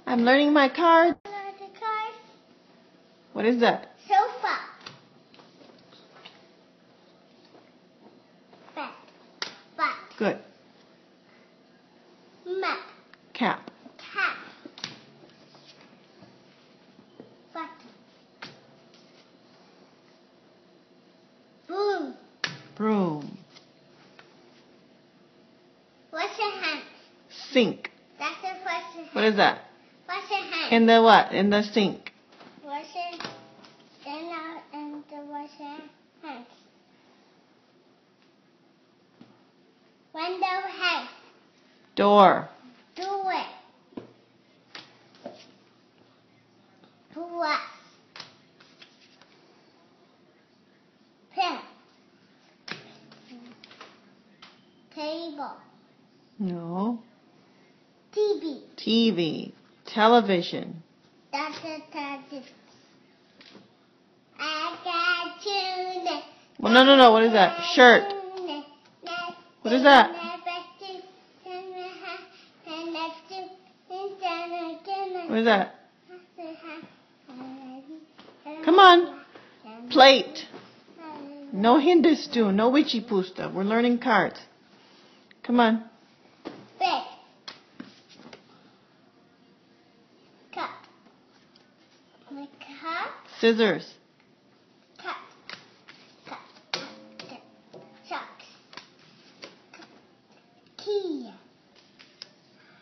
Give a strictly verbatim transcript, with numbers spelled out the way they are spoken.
I'm learning my cards. The cards. What is that? Sofa. Bat. Bat. Good. Map. Cap. Cap. Button. Boom. Broom. Wash your hands. Sink. That's the wash your hands. What is that? Wash your hands. In the what? In the sink. Wash your then out and the wash your hands. Window head. Door. Do it. Do what? Pen. Table. No. T V. T V. Television. That's a television. I got you. Well, no, no, no. What is that? Shirt. What is that? What is that? Come on. Plate. No Hindu no witchy poo stuff. We're learning cards. Come on. Big. Cup. My cup. Scissors.